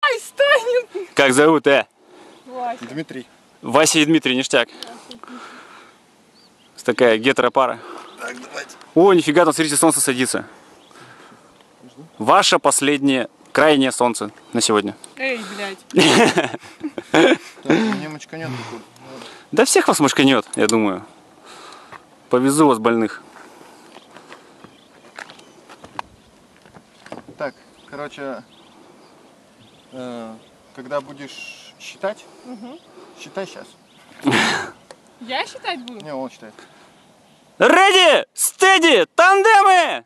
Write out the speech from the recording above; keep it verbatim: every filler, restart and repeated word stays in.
Ай, Станин! Как зовут, э? Вася. Дмитрий. Вася и Дмитрий, ништяк. Такая гетеропара. Так, давайте. О, нифига, там, смотрите, солнце садится. Ваше последнее, крайнее солнце на сегодня. Эй, блядь. Так, мне мочканет. Да всех вас мошканет, я думаю. Повезу вас, больных. Так, короче, э, когда будешь считать, Угу. считай сейчас. Я считать буду? Не, он считает. Реди! Стеди! Тандемы!